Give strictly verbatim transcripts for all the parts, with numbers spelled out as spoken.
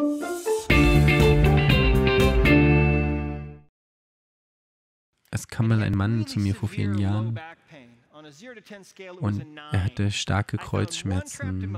Es kam mal ein Mann zu mir vor vielen Jahren und er hatte starke Kreuzschmerzen.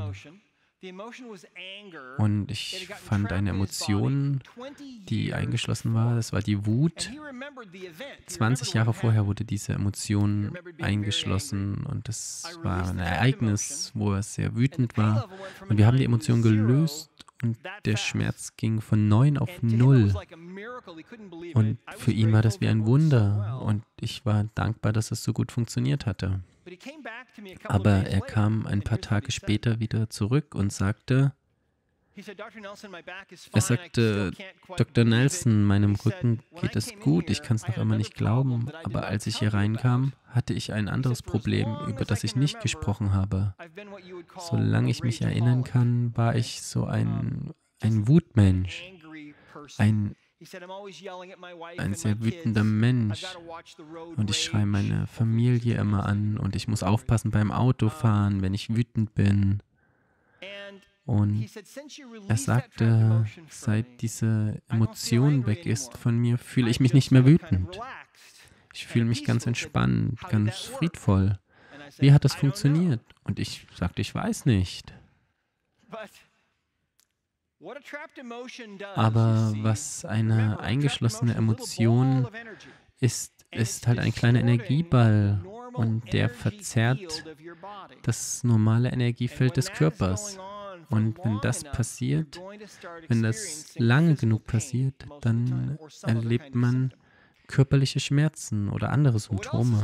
Und ich fand eine Emotion, die eingeschlossen war, das war die Wut. zwanzig Jahre vorher wurde diese Emotion eingeschlossen und das war ein Ereignis, wo er sehr wütend war. Und wir haben die Emotion gelöst und der Schmerz ging von neun auf null. Und für ihn war das wie ein Wunder und ich war dankbar, dass es so gut funktioniert hatte. Aber er kam ein paar Tage später wieder zurück und sagte, er sagte, Doktor Nelson, meinem Rücken geht es gut, ich kann es noch immer nicht glauben, aber als ich hier reinkam, hatte ich ein anderes Problem, über das ich nicht gesprochen habe. Solange ich mich erinnern kann, war ich so ein, ein Wutmensch, ein Ein sehr wütender Mensch und ich schreie meine Familie immer an und ich muss aufpassen beim Autofahren, wenn ich wütend bin. Und er sagte, seit diese Emotion weg ist von mir, fühle ich mich nicht mehr wütend. Ich fühle mich ganz entspannt, ganz friedvoll. Wie hat das funktioniert? Und ich sagte, ich weiß nicht. Aber was eine eingeschlossene Emotion ist, ist halt ein kleiner Energieball und der verzerrt das normale Energiefeld des Körpers. Und wenn das passiert, wenn das lange genug passiert, dann erlebt man körperliche Schmerzen oder andere Symptome.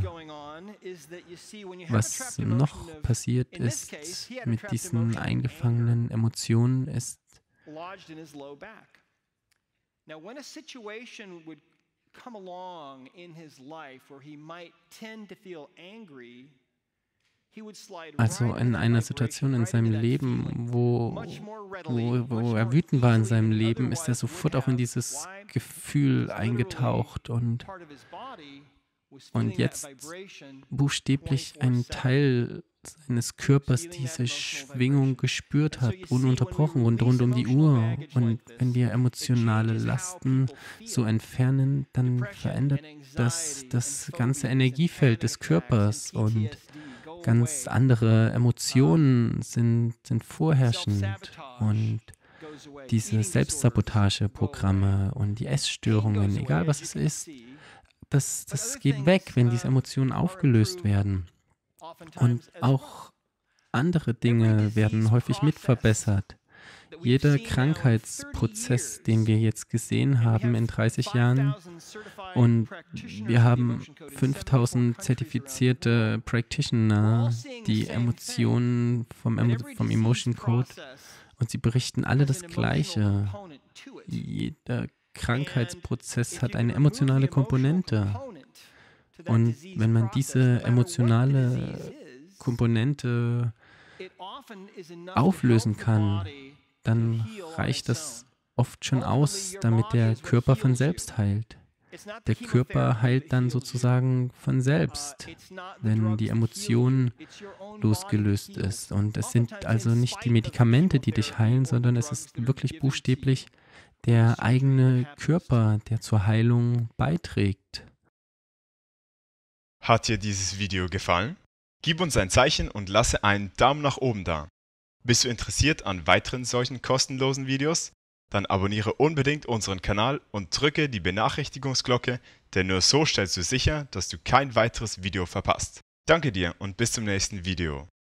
Was noch passiert ist mit diesen eingefangenen Emotionen, ist, lodged in his low back. Now, when a situation would come along in his life where he might tend to feel angry, he would slide also right in into einer that Situation vibration, in right seinem into that Leben, feeling, wo, much more readily, wo, much wo er more wütend war in easily seinem than Leben, ist er otherwise would sofort auch in have. dieses Why? Gefühl Because literally eingetaucht und, part of his body was und feeling that jetzt vibration buchstäblich ein twenty-four seven. Teil seines Körpers diese Schwingung gespürt hat, ununterbrochen und rund um die Uhr. Und wenn wir emotionale Lasten so entfernen, dann verändert das das ganze Energiefeld des Körpers und ganz andere Emotionen sind, sind vorherrschend. Und diese Selbstsabotageprogramme und die Essstörungen, egal was es ist, das, das geht weg, wenn diese Emotionen aufgelöst werden. Und auch andere Dinge werden häufig mit verbessert. Jeder Krankheitsprozess, den wir jetzt gesehen haben in dreißig Jahren, und wir haben fünftausend zertifizierte Practitioner, die Emotionen vom, Emo vom Emotion Code, und sie berichten alle das Gleiche. Jeder Krankheitsprozess hat eine emotionale Komponente. Und wenn man diese emotionale Komponente auflösen kann, dann reicht das oft schon aus, damit der Körper von selbst heilt. Der Körper heilt dann sozusagen von selbst, wenn die Emotion losgelöst ist. Und es sind also nicht die Medikamente, die dich heilen, sondern es ist wirklich buchstäblich der eigene Körper, der zur Heilung beiträgt. Hat dir dieses Video gefallen? Gib uns ein Zeichen und lasse einen Daumen nach oben da. Bist du interessiert an weiteren solchen kostenlosen Videos? Dann abonniere unbedingt unseren Kanal und drücke die Benachrichtigungsglocke, denn nur so stellst du sicher, dass du kein weiteres Video verpasst. Danke dir und bis zum nächsten Video.